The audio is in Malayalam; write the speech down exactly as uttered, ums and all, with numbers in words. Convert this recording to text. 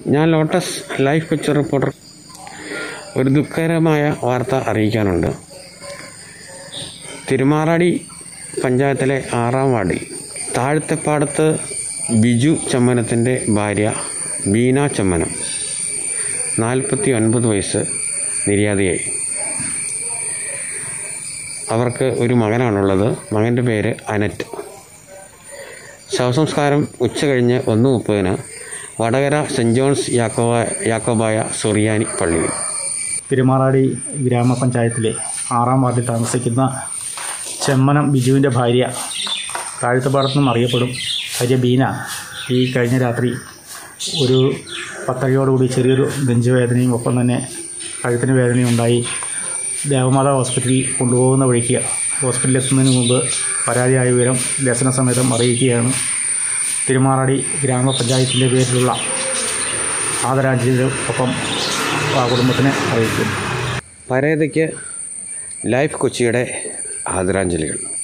ഞാൻ ലോട്ടസ് ലൈഫ് കൊച്ചി റിപ്പോർട്ടർ. ഒരു ദുഃഖകരമായ വാർത്ത അറിയിക്കാനുണ്ട്. തിരുമാറാടി പഞ്ചായത്തിലെ ആറാം വാർഡിൽ താഴത്തെപ്പാടത്ത് ബിജു ചമ്മനത്തിൻ്റെ ഭാര്യ ബീന ചമ്മനം നാൽപ്പത്തി ഒൻപത് വയസ്സ് നിര്യാതയായി. അവർക്ക് ഒരു മകനാണുള്ളത്. മകൻ്റെ പേര് അനറ്റ്. ശവസംസ്കാരം ഉച്ച കഴിഞ്ഞ് ഒന്ന് മുപ്പതിന് വടകര സെൻറ് ജോൺസ് യാക്കോബ യാക്കോബായ സുറിയാനി പള്ളിയിൽ. തിരുമാറാടി ഗ്രാമപഞ്ചായത്തിലെ ആറാം വാർഡിൽ താമസിക്കുന്ന ചെമ്മനം ബിജുവിൻ്റെ ഭാര്യ, താഴത്തുപാടത്തു നിന്നും അറിയപ്പെടും ഭാര്യ ബീന, ഈ കഴിഞ്ഞ രാത്രി ഒരു പത്തരയോടുകൂടി ചെറിയൊരു നെഞ്ചുവേദനയും ഒപ്പം തന്നെ കഴുത്തിന് വേദനയും ഉണ്ടായി. ദേവമാതാ ഹോസ്പിറ്റലിൽ കൊണ്ടുപോകുന്ന വഴിക്ക് ഹോസ്പിറ്റലിൽ എത്തുന്നതിന് മുമ്പ് പരാതിയായ വിവരം ദർശന സമേതം അറിയിക്കുകയാണ്. തിരുമാറാടി ഗ്രാമപഞ്ചായത്തിൻ്റെ പേരിലുള്ള ആദരാഞ്ജലിയോടൊപ്പം ആ കുടുംബത്തിനെ അറിയിക്കുന്നു. പരേതയ്ക്ക് ലൈഫ് കൊച്ചിയുടെ ആദരാഞ്ജലികൾ.